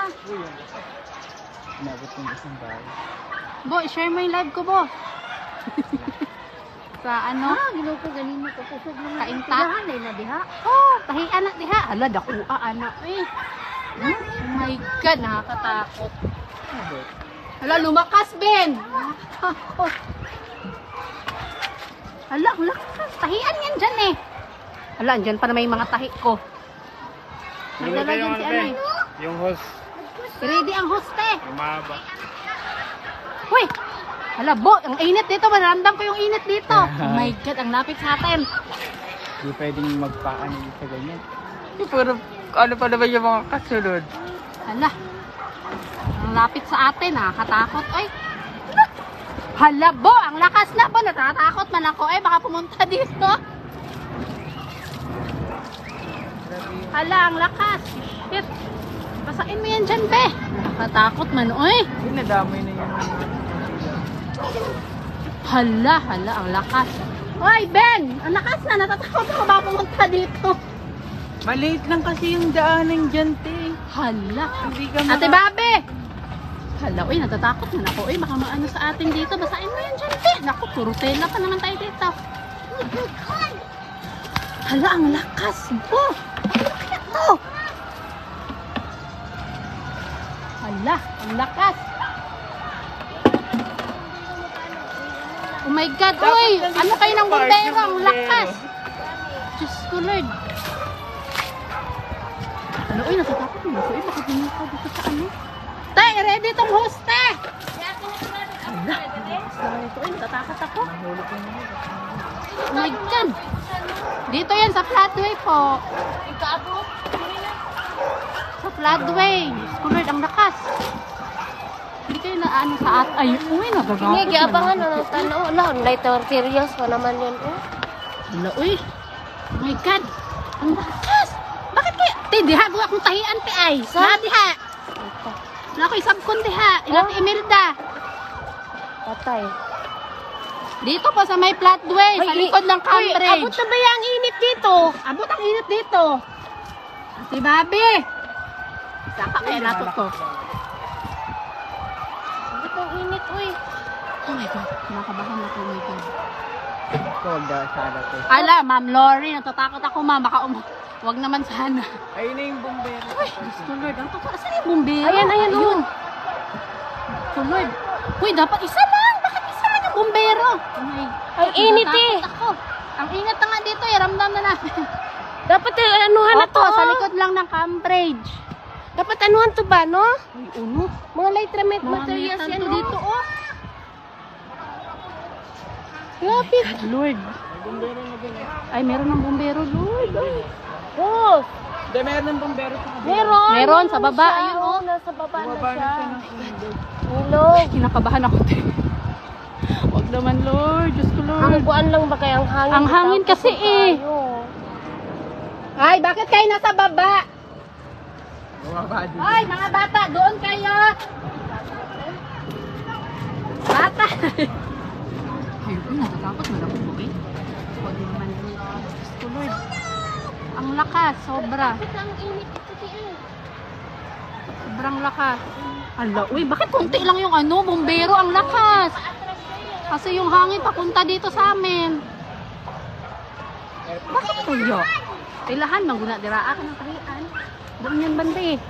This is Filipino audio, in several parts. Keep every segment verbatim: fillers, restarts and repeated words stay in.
Inabot ng isang bahay. Bo, share mo yung live ko, Bo. Sa ano? Ah, ginuko ganin mo kapusog naman. Kainta. Tigahan ay na diha. Oh, tahian na diha. Ala, dakua, anak. Eh. Oh my God, nakakatakot. Hala, lumakas, Ben. Nakakatakot. Hala, lakas. Tahian yan dyan eh. Hala, andyan pa na may mga tahi ko. Nagdala dyan si ano eh. Yung host. Ready ang hoste. Umaba. Uy! Hala, Bo, ang init dito. Maramdam ko yung init dito. Oh my God, ang lapit sa atin. Hindi pwedeng magpaan sa ganyan. Puro, ano pa naman yung mga kasunod? Hala, ang lapit sa atin. Nakakatakot. Ay! Hala, Bo, ang lakas na, Bo. Natatakot man ako. Ay, baka pumunta dito. Hala, ang lakas. Shit. Pasain mo yan dyan, be. Nakatakot man, oy. Hindi, nadamay na yan. Hala, hala, ang lakas. Oy, Ben! Ang lakas na, natatakot ako baka pumunta dito. Maliit lang kasi yung daanan dyan, te. Hala. Hindi ka Ate maka... Babe! Hala, uy, natatakot man ako. Uy, baka maano sa atin dito. Basain mo yan dyan, be. Naku, puro tela pa naman tayo dito. Hala, ang lakas, Bo. Bakit to? Hala, ang lakas. Oh my God, uy! Ano kayo ng bumbero? Ang lakas! Diyos ko, Lord. Ano, uy, natatakot mo ako. Uy, baka pumunta dito sa ano? Tay, ready tong hoste! Hala, uy, natatakot ako. Oh my God! Dito yan, sa floodway po. Sa floodway. Diyos ko, Lord, ang lakas. Hindi kayo na ano sa at... Ay, uy, nagagapot. Hindi, giabangan na ng tanaw. Ala, light materials pa naman yun. Oh. Hala, uy. Oh my God. Ang lakas. Bakit kaya? Ti, diha, gawa akong tahian, ti ay. Sa diha. Wala ko isab kun diha. Ilang Imelda. Patay. Dito po sa may floodway. Sa likod ng Cambridge. Abot na ba yung init dito? Abot ang init dito. Si Babi. Saka kaya nato to. Abot ang init, uy. Oh my God. Nakabahan ako, oh my God. Ito, wag daw sana to. Ala, Ma'am Lori, natatakot ako, Ma'am. Baka um... Wag naman sana. Ayun na yung bumbero. Uy, Diyos ko, Lord. Ang takot. Saan yung bumbero? Ayan, ayan, Ayun. So, Lord. Uy, dapat isa lang. Bakit isa lang yung bumbero? Oh my God. Ang init eh. Natatakot ako. Ang init na nga dito, eh. Ramdam na natin. Dapat eh, anuhan na to. Opo, sa oh. likod lang ng Cambridge. Dapat anuhan to ba, no? Uy, uno. Mga light Mga materials metal yan, to oh. dito, oh. Grabe. God, Lord. Ay, meron ng bumbero, Lord. Ay. Oh, Hindi, meron ng bumbero sa kabila. meron. Meron, sa baba, Siya, ayun, oh. Nasa baba na Bumaba siya. na siya ng init. Ilog. Kinakabahan ako, te. Wag naman, Lord. Diyos ko, Lord. Ang buwan lang ba kaya ang hangin? Ang hangin Tapos kasi, eh. tayo. Ay, bakit kayo nasa baba? Bumaba din. Ay, mga bata, doon kayo. Bata. Ay, uy, natatakot mo lang po, eh. Huwag naman, Lord. Diyos ko, Lord. Ang lakas, sobra. Bakit ang init ito, tiyan? Sobrang lakas. Ala, uy, bakit konti lang yung ano, bumbero, ang lakas. Kasi yung hangin papunta dito sa amin. Bakit kuya? Kailahan, mangguna diraa ka ng tahian. Doon yan banda eh.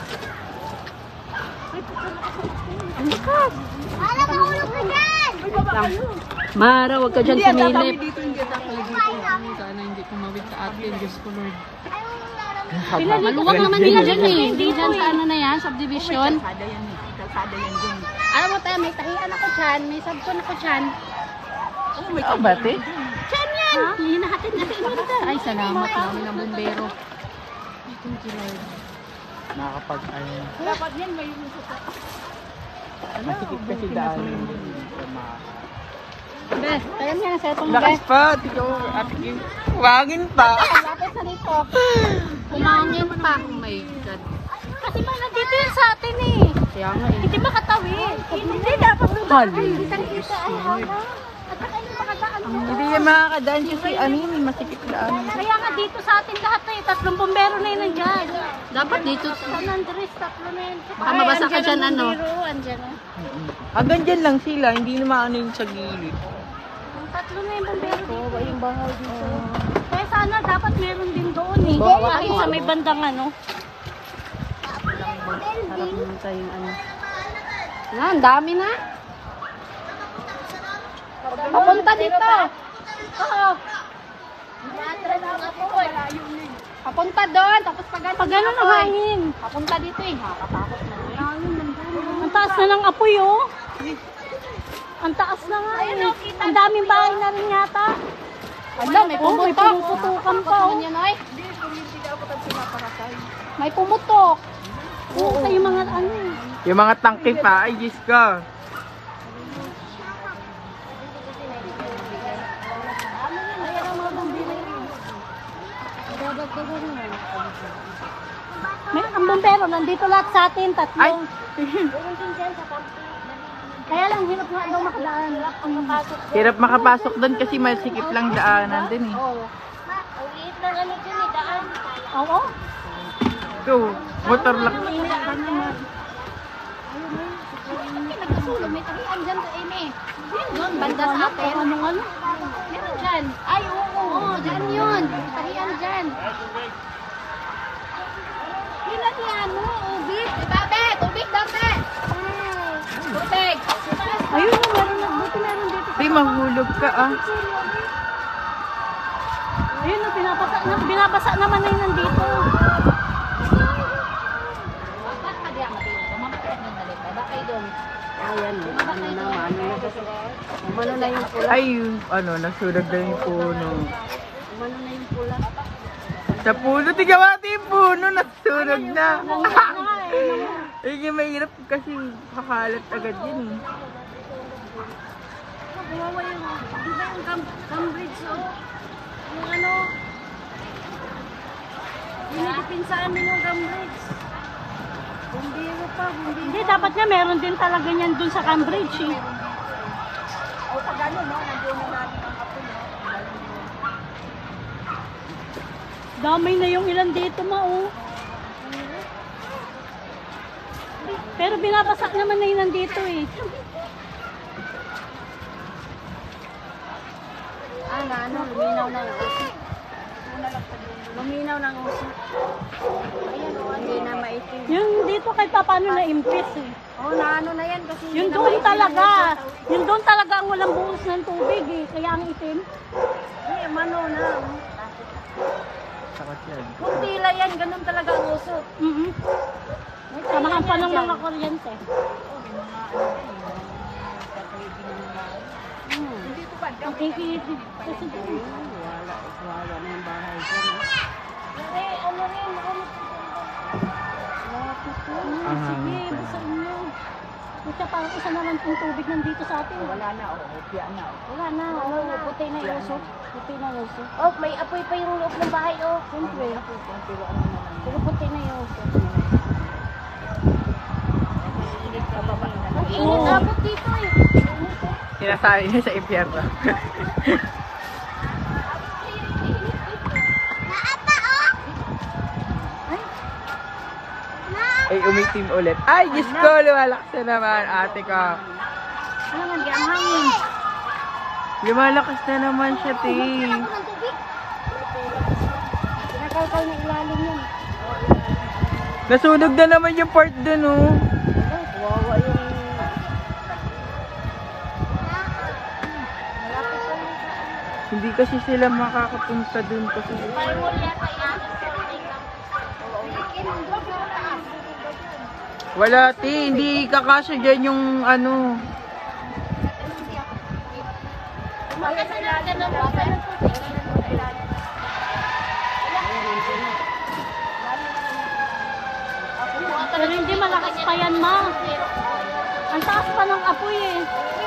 Ang lakas. Ala, mahulog ka dyan! Lang. Mara, huwag ka dyan Hindi, ang kami sumilip. dito, hindi ang kami dito. Sana hindi tumawid sa atin, Diyos ko Lord. Pila dito Maluwag ka- naman pila din dyan dito eh. eh. Hindi dyan sa ano na yan, subdivision. Kalsada yan eh. Kalsada yan dyan. Alam mo tayo, may tahian ako dyan, may sabkon ako dyan. Oh, may kabate? Dyan yan! Hinahatid na si Imelda. Ay, salamat namin ng bumbero. Ay, thank you Lord. Nakakapag, ano, Dapat yan, may yung sa masikip kasi daan yung mga... Bes, tayo mo yan sa itong lakas pa. Ikaw, ate Kim. Wagin pa. Lapit sa dito. Kumangin pa. Oh my God. Kasi ba nandito yan sa atin eh. Kaya nga eh. Hindi makatawid. Hindi dapat doon. Hali. Kitang kita ay hanga. At saka yung makadaan Hindi yan makakadaan kasi ano yun, may masikip daan. Kaya nga dito sa atin lahat eh, tatlong bombero na yun nandyan. Dapat dito. San Andres, tatlo na yun. Baka mabasa ka dyan ano. Andyan na. Hanggang dyan lang sila, hindi naman ano yung sa gilid. Ang tatlo na yung bombero dito. Yung bahay dito. Kaya sana dapat meron din doon eh. Kahit sa may bandang ano. Harap pumunta yung ano. Na, ang dami na. Papunta dito. Oo. Papunta doon, tapos pag ganun. Pag ganun ang hangin. Papunta dito eh. Nakakatakot na. Ang taas na ng apoy oh. Ang taas na nga eh. Ang daming bahay na rin yata. Ala, may pumutok. May pumutukan pa oh. May pumutok. Oo, yung mga ano eh. Yung mga tangke pa, ay Diyos ko. May ang bombero, nandito lahat sa atin, tatlong. Kaya lang, hirap nga daw makadaan. Ang mapasok. Hirap makapasok doon kasi masikip lang daanan din eh. Oo. Ang liit ng ano dyan eh, daan. Oo. Ito, motor lang. Nagkasulog, may tarihan dyan sa Amy. Yun, banda sa atin. Anong ano? Meron dyan. Ay, oo, oo, dyan yun. May tarihan dyan. Ilan yan, no? Ubig. Babe, tubig, dati. Tubig. Ayun na, meron na. Buti meron dito. Ay, mahulog ka ah. Ayun na, binabasa, na, binabasa naman na yun nandito. Ayan, ano naman, umano na yung pula. Ay, ano, nasunog na yung puno. Umano na yung pula. Sa puno, tignan natin yung puno, nasunog na. eh. Eh, yung mahirap kasi kakalat agad yun eh. Kawawa yung, di ba yung Cam Cambridge, oh? Yung ano, dinidipin sa amin yung Cambridge. Bumbiro pa, bumbiro. Hindi, dapat nga meron din talaga niyan dun sa Cambridge, eh. O, pag ano, no? Nandiyo na natin ang kapon, no? Damay na yung ilan dito, ma, oh. Pero binabasak naman na yun nandito, eh. Ah, na ano, luminaw na ng uso. Luminaw ng uso. Ayan o, hindi na maitim. Yung dito kay paano na impis eh. Oo, na ano na yan kasi yung doon talaga. Yung doon talaga ang walang buhos ng tubig eh. Kaya ang itim. Eh, mano na. Sakot yan. Kung tila yan, ganun talaga ang uso. Mm-hmm. Samahan pa ng mga kuryente. Ang kikitid kasi doon. Wala, wala na yung bahay dyan. Hindi, ano rin, ano lapit yun. Sige, basta inyo. Kasi parang isa naman yung tubig nandito sa atin. Wala na, o, opya na. Wala na, o, puti na yung uso. Puti na yung uso. Oh, may apoy pa yung loob ng bahay, oh. Siyempre. Pero puti na yung uso. Ang init abot dito eh. Sinasali niya sa impyerno. Ay, umitim ulit. Ay, Diyos ko, lumalakas na naman, ate ko. Ano nga, di ang hangin. Lumalakas na naman siya, te. Pinakalkal na ilalim yun. Nasunog na naman yung part dun, oh. Wawa yung... Hindi kasi sila makakapunta dun kasi. Wala, te. Hindi kakasya dyan yung ano. Pero hindi malakas pa yan, ma. Ang taas pa ng apoy eh.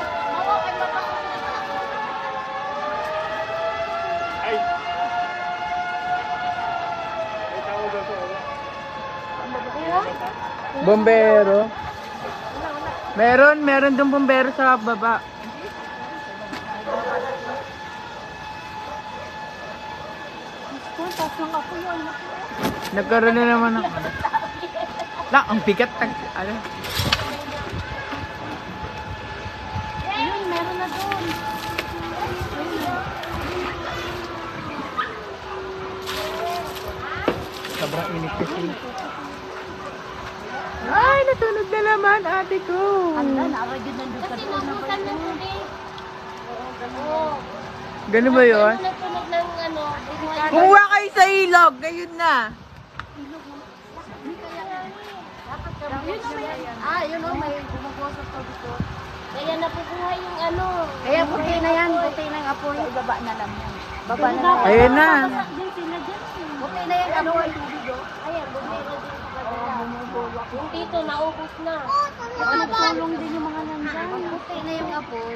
Bombero. Meron, meron dong bombero sa baba. taas ng apo yun. Nagkaroon na naman ng... Lang, ang bigat. Tag, ano? Ayun, meron na doon. Sobrang init kasi. Ay, natunog na naman, ate ko. Hala, naaragin na doon. Kasi nabutan na po eh. Oo. Ganun ba yun? Ano natunog ng ano, delikado. Kumuha kayo sa ilog. Ngayon na. Ah, yun o, may bumagosok sa dito. Kaya napubuhay yung ano. Kaya puti na yan, puti na yung apoy. Baba na lang yan. Baba na lang. Ayun na. Din sila dyan. Puti na yung apoy. Ayan, bumira din sa kabila. Yung dito, naubos na. Nagtulong din yung mga nandyan. Puti na yung apoy.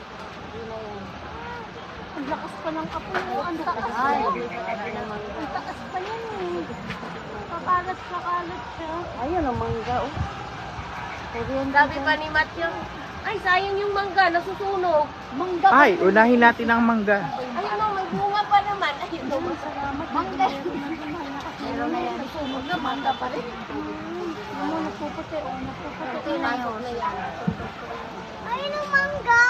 Ang lakas pa ng apo. Ang taas. Ay, Ang taas pa yan eh. Kakalat sa kalat siya. ayun ang mangga oh. Pwede yan Sabi pa ni Matthew, ay sayang yung mangga, nasusunog. Mangga. Ay, unahin natin ang mangga. Ayun o, may bunga pa naman. Ayun o, Mangga. Meron na yan. Sunog na mangga pa rin. Ano, nagpuputi. O, nagpuputi. Puti na yun. ayun ang mangga.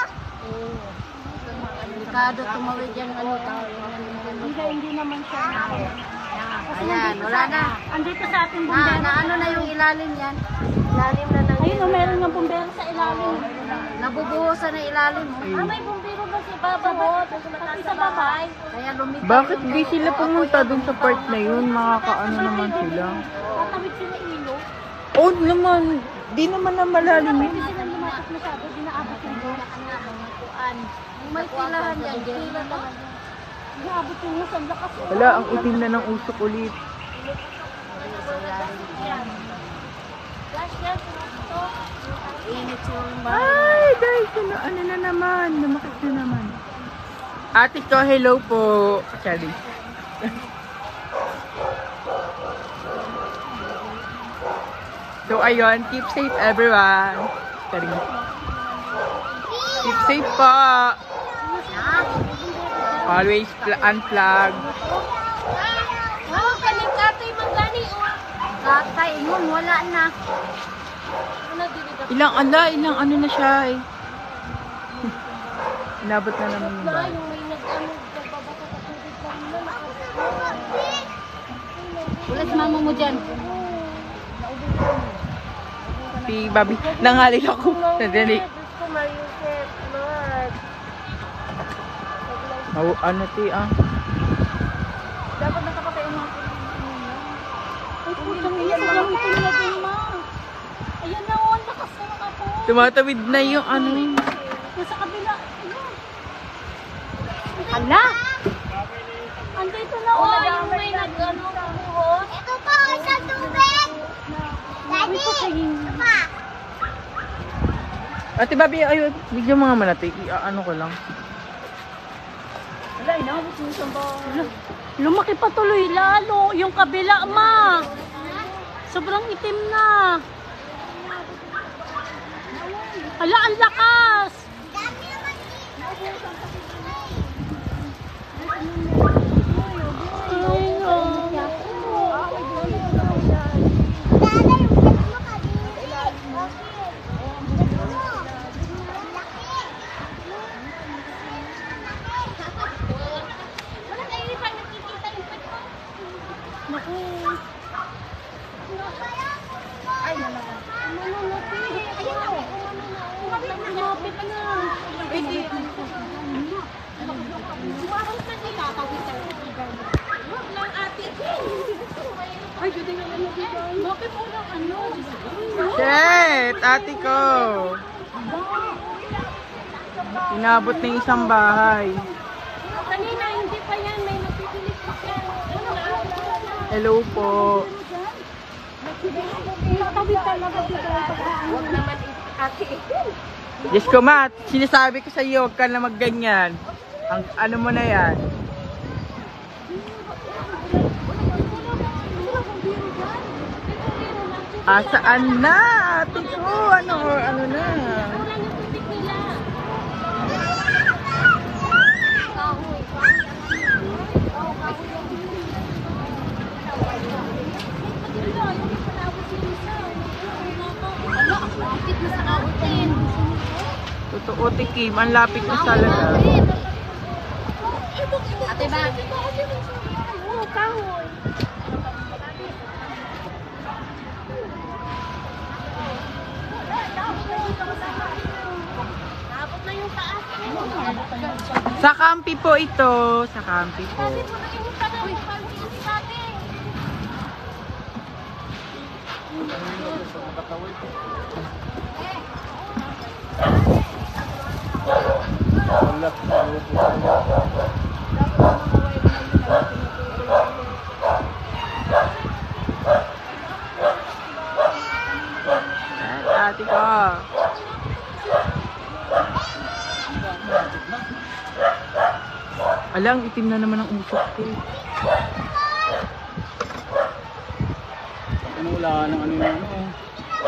Delikado tumawid yan ano tao. Hindi, hindi naman siya. Ayan, wala na. Andito sa ating Na, bumbero. na ano na yung ilalim yan. Lalim na ng... Ayun o, meron nga bumbero sa ilalim. Nabubuhusan na ilalim oh. Ah, may bumbiro ba si Baba mo? Doon sa mataas sa bahay? Kaya lumitaw. Bakit di sila pumunta dun sa part na yun? Makakaano naman sila. Tatawid sila ilo. Oh, naman. Di naman na malalim yun. Hindi sila lumakas masyado. Dinaabot yung doon. May pilahan yan. Pila naman. Inaabot yung hus. Ang lakas. Wala, ang itim na ng usok ulit. Flash yan, ito. Init yung Ay, guys, ano, ano na naman. Lumakit na naman. Ate ko, hello po. Sorry. So, ayun. Keep safe, everyone. Sorry. Keep safe po. Always pl- unplug. Oh, kaling katoy manggani o. Katay, ingon, wala na. Ano, diligat Ilang, ala, ilang ano na siya eh. Inabot na naman yung na bahay. yung may nag-ano, nagbabato sa tubig lang na. Wala si mama mo dyan. Si Bobby, nangalig ako. Nadali. Diyos ko, Mariusep, Lord. Oh, ano ti ah. Dapat nakapatay ang mga Ay, putang ina. Sobrang itim na din, ma. Ayan na o. Ang lakas na ng apo. Tumatawid na yung ano. Nasa kabila. Ayan. Hala! Andito na o. Oh, yung may nag-ano, kumuhos. Ito po, sa tubig! Uy, patingin. Ate Bobby, ayun, bigyan mga manati. I-ano ko lang. Wala, inabot mo isang bahay. Lumaki pa tuloy lalo. Yung kabila, ma. Sobrang itim na. Ala, ang lakas. Ay, no. Wala tayo rin pa nakikita yung pet ko. Naku. Ay, nalaman. Lumapit na. Sumarang na sila, kawisan. Huwag lang ate. Ay, hindi na lang nabigay. Bakit po lang ano? Shit! Ate ko! Inabot na yung isang bahay. Kanina, hindi pa yan. May napipilit pa siya. Hello po. Nakatawid talaga dito. Huwag naman ate. Diyos ko, Matt. Sinasabi ko sa iyo, huwag ka na magganyan. Ang ano mo na yan. Ah, saan na? Ate ko, ano, ano na? Kulang yung tubig nila. to Ate Kim, ang lapit na talaga. Ate ba? Oo, kahoy. Naabot na yung taas. Sa Campi po ito. Sa Campi po. Yan, ate ko. Alang, itim na naman ang usok ko. Ano wala nang ano yung ano eh.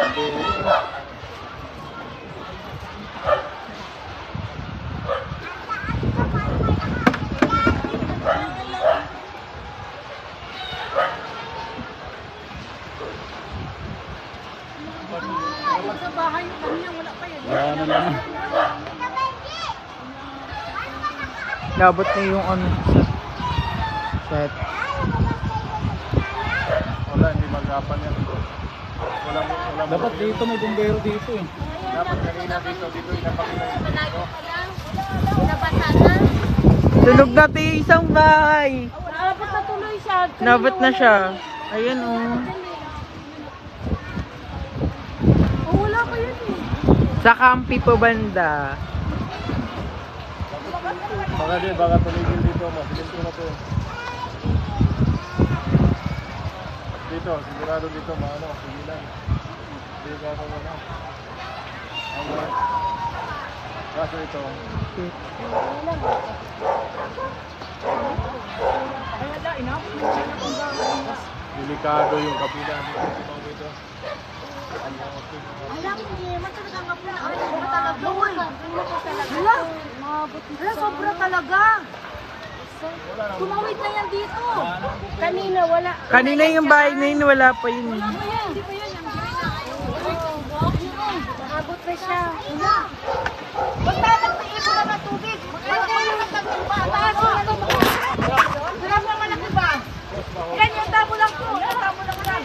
Sa bahay yung kanina, wala pa yun. Wala na naman. Labot na yung ano. Set. Wala, hindi magapan yan. Wala, wala. Dapat dito may bumbero dito eh. Dapat kanina dito, dito inapakita yung dito. Nabasa na. Sunog na tayo yung isang bahay. Naabot na tuloy siya. Nabot na siya. Ayan oh. Oh, wala pa yun eh. Sa Campi po banda. Baka din, baka tumigil dito. Mabilis ko na to. Dito, sigurado dito, maano, sigilan. Hindi ka ako ano. Ano? Kaso ito. Delikado yung kapila dito. Dito. Alam niya, matalagang nga po na. Ay, matalagang. Bawal. Wala. Wala, sobra talaga. Tumawid na yan dito. Kanina, wala. Kanina yung bahay na yun, wala pa yun. Wala pa yan. Hindi pa yan. Abot na siya. Wala. Basta nagtiipo na ng tubig. Basta yung nagtagong ba? Taas mo na ito. Wala pa malaki ba? Yan yung tabo lang po. Yung tabo lang lang.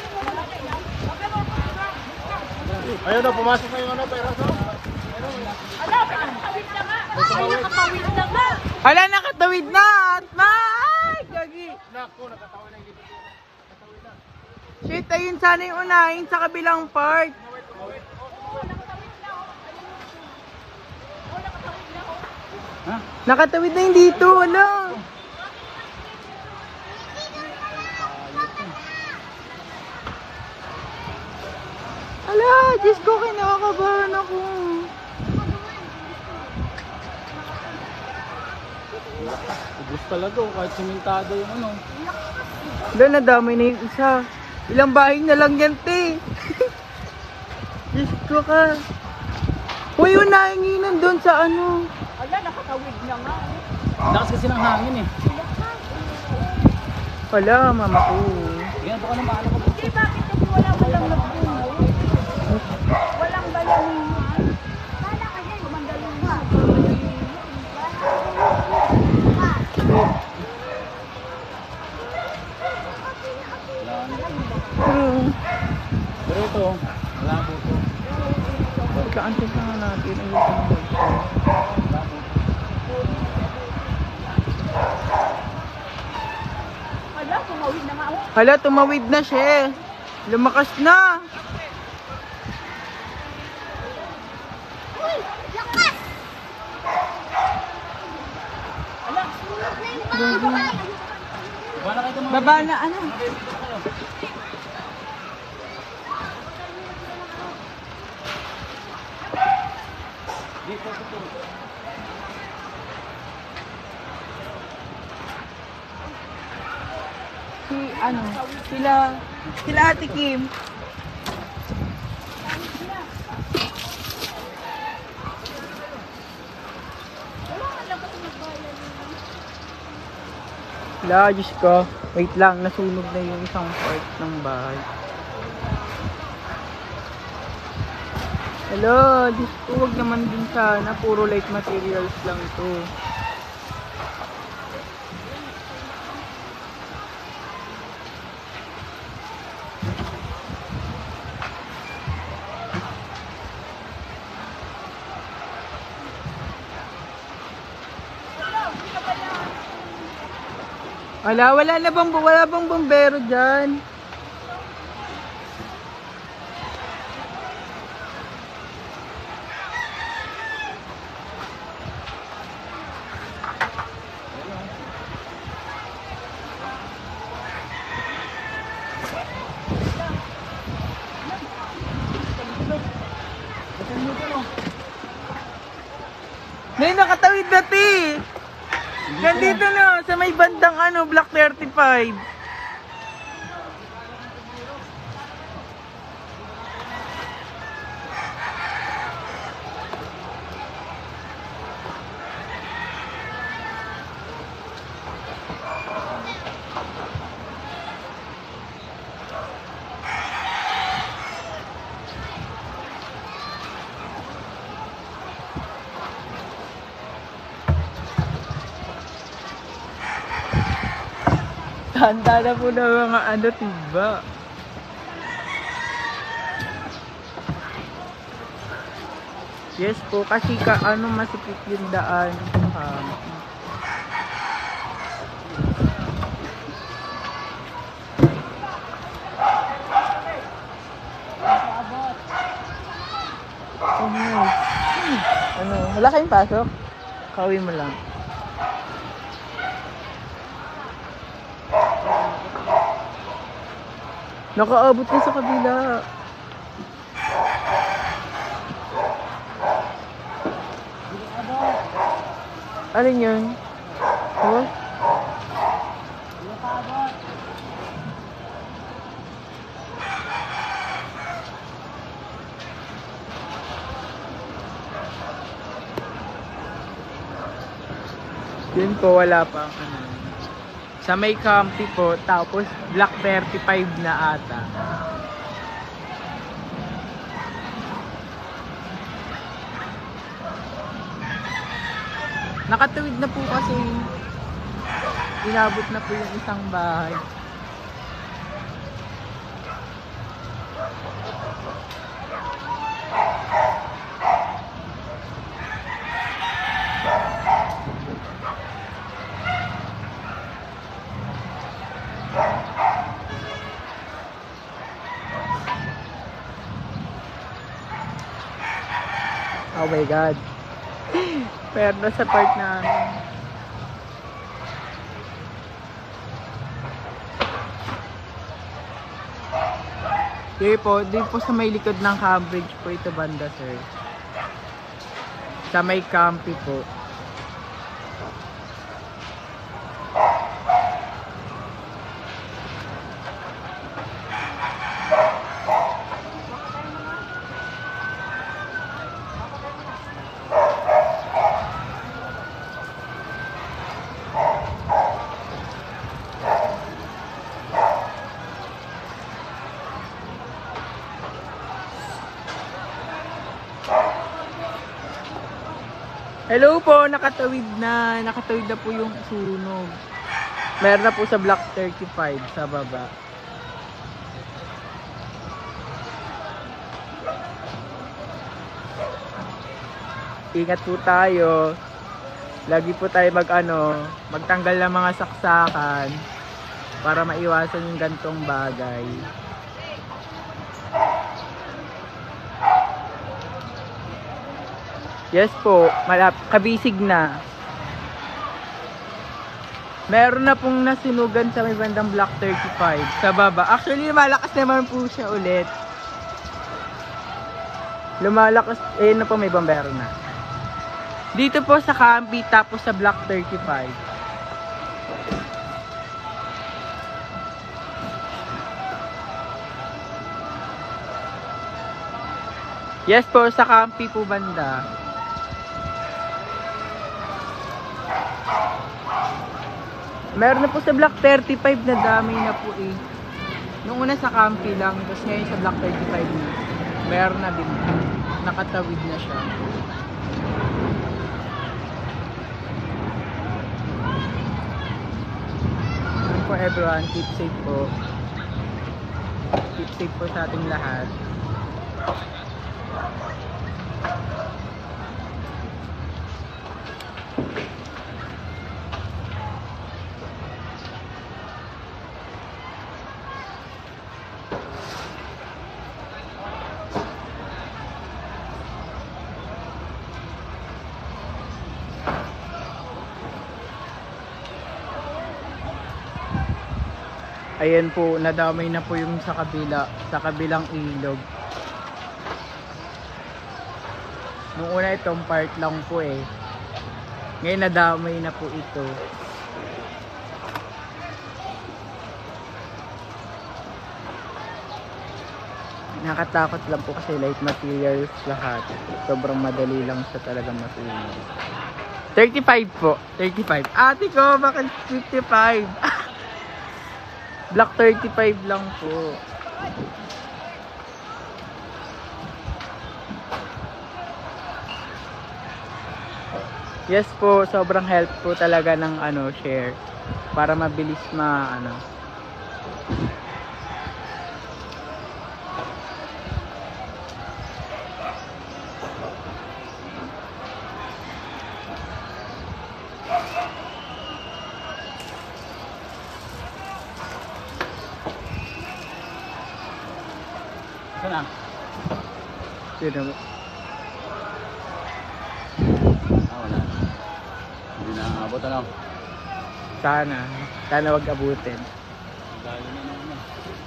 Ayun na, pumasok na yung ano, pera so. Ala, nakatawid na nga. Ay, nakatawid na nga. Hala, nakatawid na! At ay, gagi! Nako, nakatawid na dito. Nakatawid na. Shit, ayun sana yung unahin sa kabilang part. Ha? Nakatawid na yung dito, wala. Ala, Diyos ko, kinakabahan ako. Ubus talaga, oh, kahit simentado yung ano. Wala, nadamay na yung isa. Ilang bahay na lang yan, te. Diyos ko ka. Uy, unahin nandun sa ano. Ala, nakatawid na nga. Lakas kasi ng hangin eh. Wala, mama ko. Yan, baka naman ano ko. Hindi, bakit kasi wala walang nagpuno? Walang bayanihan. Kala kasi kumandaling ba? Hmm. Pero ito, wala po ito. Pagka-antes na nga natin. Ayun ka naman. Ala, tumawid na nga ako. Hala, tumawid na siya. Lumakas na. Ala, sumunod na yung bahay. Baba na kayo tumawid. Baba na, ano? Dito, dito. Si, ano, sila, sila Ate Kim. Wala, Diyos ko. Wait lang, nasunog na yung isang part ng bahay. Hello, Diyos ko, huwag naman din sana. Puro light materials lang ito. Wala, wala na bang, wala bang bombero dyan? May nakatawid na ti! Nandito na, sa may bandang ano, Block thirty-five. Handa na po na mga ano, tiba. Yes po, kasi ka, ano, masikip yung daan. Um, oh, nice. Hmm. Ano, wala kayong pasok? Kawin mo lang. Nakaabot na sa kabila. Alin yun? Oh? Yun po, wala pa. Ano. Sa may Campi po, tapos Block thirty-five na ata. Nakatuwid na po kasi inabot na po yung isang bahay. Oh my God. Pero nasa part namin. Okay po, di po sa may likod ng Cambridge po ito banda, sir. Sa may Campi po. Hello po, nakatawid na. Nakatawid na po yung sunog. Meron na po sa Block thirty-five sa baba. Ingat po tayo. Lagi po tayo mag ano, magtanggal ng mga saksakan para maiwasan yung gantong bagay. Yes po, malap kabisig na. Meron na pong nasunugan sa may bandang Block thirty-five sa baba. Actually, lumalakas naman po siya ulit. Lumalakas, eh na po, may bombero na. Dito po sa Campi, tapos sa Block thirty-five. Yes po, sa Campi po banda. Meron na po sa Block thirty-five na dami na po eh. Nung una sa Campi lang, tapos ngayon sa Block thirty-five na. Meron na din. nakatawid na siya. Yun po everyone, keep safe po. Keep safe po sa ating lahat. Ayan po, nadamay na po yung sa kabila, sa kabilang ilog. Nung una itong part lang po eh. Ngayon nadamay na po ito. Nakatakot lang po kasi light materials lahat. Sobrang madali lang siya talaga masunog. thirty-five po, thirty-five. Ate ko, bakit fifty-five? Black thirty-five lang po. Yes po, sobrang help po talaga ng ano, share para mabilis ma ano. Saan na? Yun naman. Ah, wala na. Hindi na abot ano. Sana, sana wag abutin. Dahil na naman.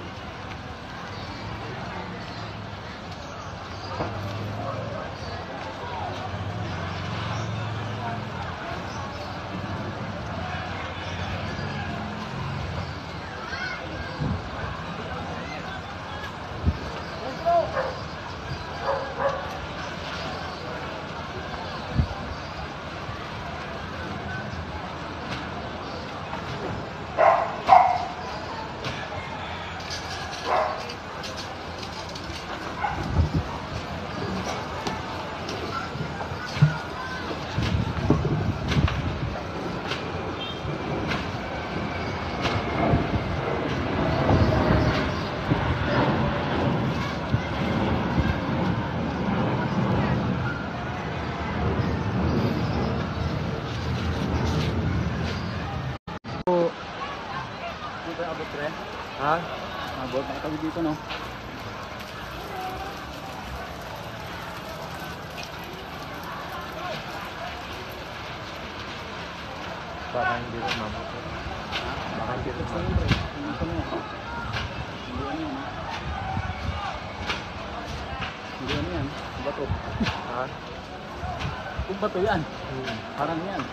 Po, Dito abot rin. ha? Abot. Nakatawid dito no. Baka hindi ko mabuti. Baka dito sa inyo. Dito na yan. Hindi ano yan. Hindi ano yan. Bato. Ha? Kung bato yan. Parang yan.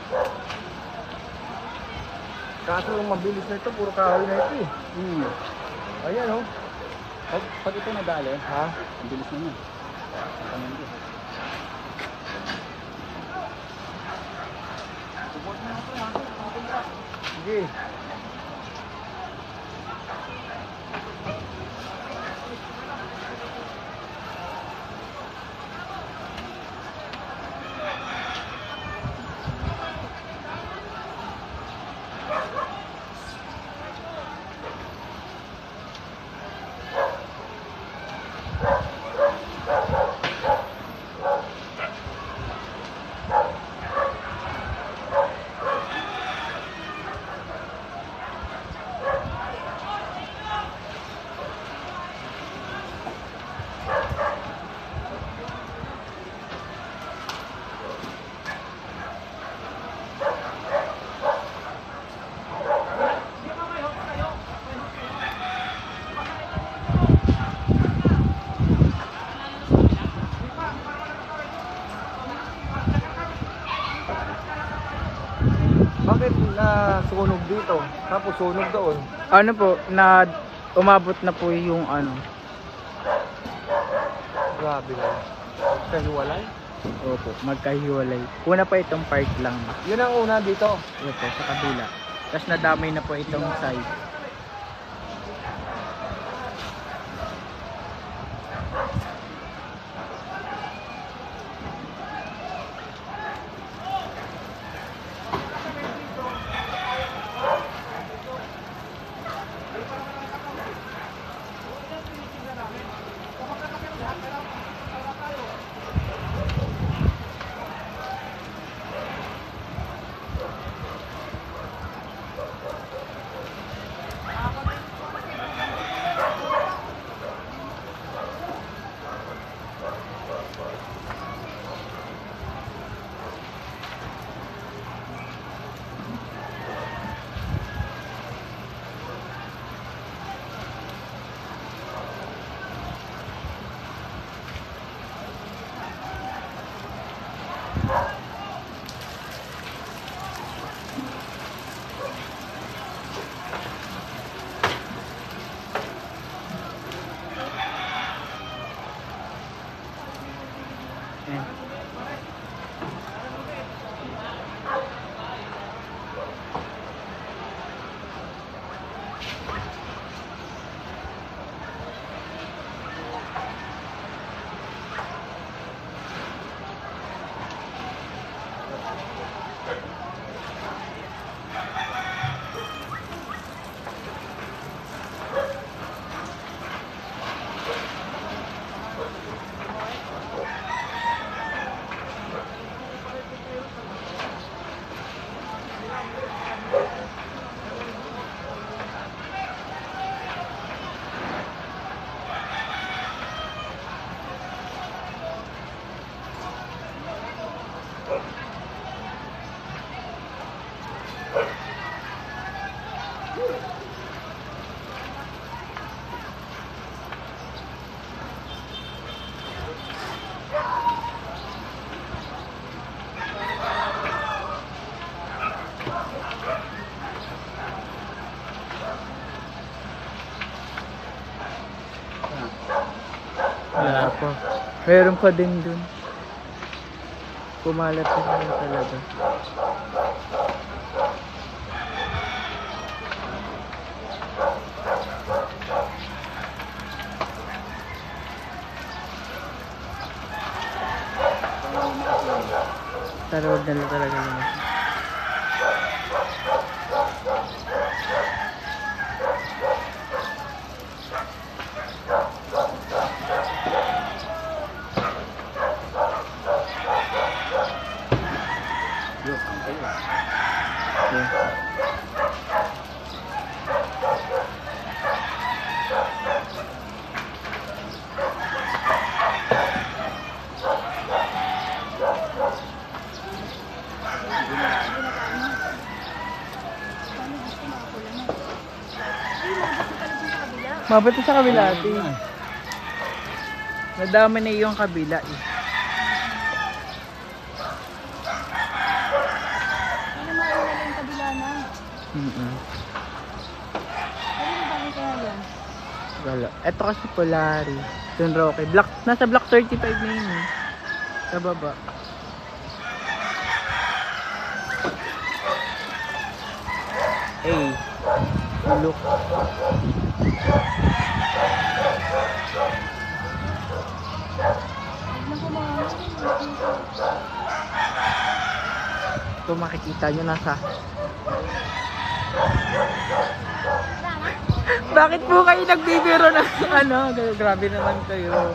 Kaso yung mabilis na ito, puro kahoy na ito eh. Hmm. Ayan oh. Pag, pag ito nadali, Ha? ang bilis na yan. Ang tanong ko. Support na ako yan. Sige. Bakit na sunog dito? Tapos sunog doon? Ano po, na umabot na po yung ano. Grabe na. Kahiwalay? Opo, magkahiwalay. Una pa itong part lang. Yun ang una dito. Opo, sa kabila. Tapos nadamay na po itong side. pa. Meron pa din dun. Kumalat na sila talaga. Tarod na lang talaga naman. Mabati sa kabila ate. Nadama na yung kabila eh. Ano mauna yung kabila na? Mm-mm. Ano yung bakit kaya yan? Wala. Ito kasi Polaris. Dun Roque. Block, nasa block thirty-five na yun eh. Sa baba. Hey. Look. Ito makikita nyo nasa. Bakit po kayo nagbibiro ng ano? Grabe naman kayo.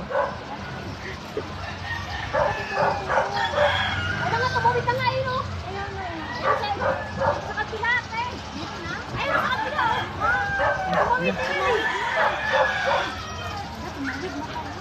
Ano nga, tumawid na nga yun, oh. Ayun na yun. Ayun sa, sa kabila, ate. Dito na? Ayun, sa kabila, oh. Tumawid na nga yun. Tumawid na ka.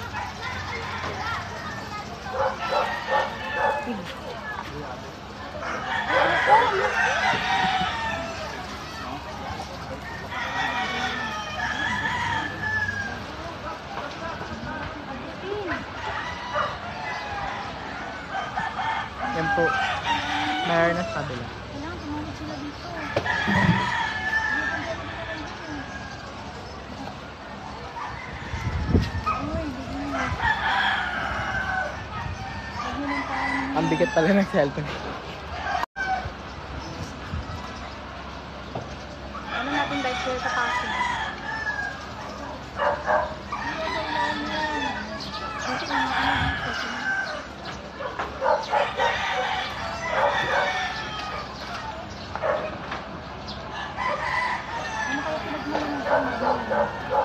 Yan po. Mayroon na sa kabila. Kailangan tumawid sila dito. Uy, bigyan mo. Bigyan ng tayo. Ang bigat pala ng cellphone. Ano natin guys, share sa kasi. Ano kaya pinagmula ng